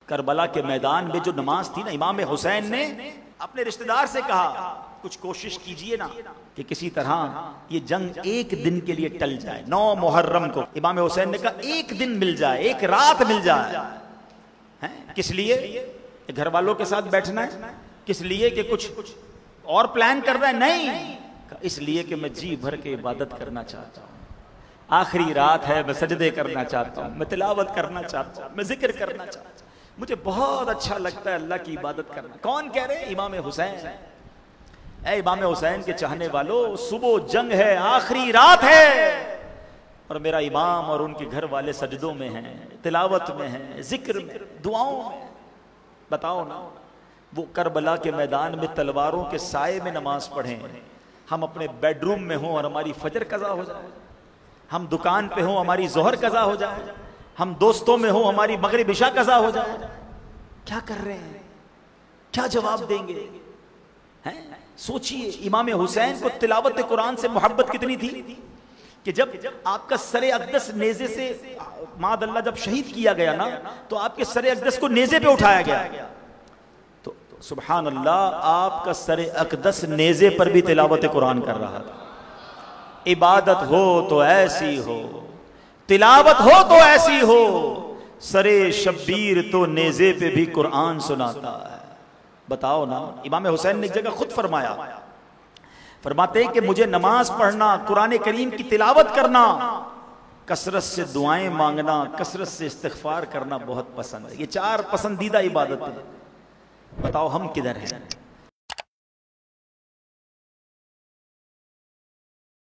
کربلا کے میدان میں جو نماز تھی نا، امام حسین نے اپنے رشتہ دار سے کہا کچھ کوشش کیجئے نا کہ کسی طرح یہ جنگ ایک دن کے لیے ٹل جائے۔ 9 محرم کو امام حسین نے کہا ایک دن مل جائے، ایک رات مل جائے۔ کس لیے؟ کہ گھر والوں کے ساتھ بیٹھنا ہے؟ کس لیے کہ کچھ اور پلان کر رہا ہے؟ نہیں، اس لیے کہ میں جی بھر کے عبادت کرنا چاہتا ہوں، آخری رات ہے، میں سجدے کرنا چاہتا ہوں، میں تلاوت کرنا چاہتا ہوں، میں ذکر کرنا چاہتا ہوں، مجھے بہت اچھا لگتا ہے اللہ کی عبادت کرنا۔ کون کہہ رہے؟ امام حسین۔ اے امام حسین کے چاہنے والوں، صبح جنگ ہے، آخری رات ہے، اور میرا امام اور ان کے گھر والے سجدوں میں ہیں، تلاوت میں ہیں، ذکر میں، دعاؤں میں۔ بتاؤ نا، وہ کربلا کے میدان میں تلواروں کے سائے میں نماز پڑھیں، ہم اپنے بیڈ روم میں ہوں اور ہماری فجر قضا ہو جائے، ہم دکان پہ ہوں ہماری ظہر قضا ہو جائے، ہم دوستوں میں ہوں ہماری مغرب عشاء قضا ہو جائے۔ کیا کر رہے ہیں؟ کیا جواب دیں گے؟ سوچئے امام حسین کو تلاوت قرآن سے محبت کتنی تھی کہ جب آپ کا سر اقدس نیزے سے معاذ اللہ جب شہید کیا گیا نا، تو آپ کے سر اقدس کو نیزے پہ اٹھایا گیا، تو سبحان اللہ آپ کا سر اقدس نیزے پر بھی تلاوت قرآن کر رہا تھا۔ عبادت ہو تو ایسی ہو، تلاوت ہو تو ایسی ہو، سر شبیر تو نیزے پہ بھی قرآن سناتا ہے۔ بتاؤ نا، امام حسین نے ایک جگہ خود فرمایا، فرماتے ہیں کہ مجھے نماز پڑھنا، قرآن کریم کی تلاوت کرنا، کثرت سے دعائیں مانگنا، کثرت سے استغفار کرنا بہت پسند ہے۔ یہ 4 پسندیدہ عبادتیں۔ بتاؤ ہم کدھر ہیں؟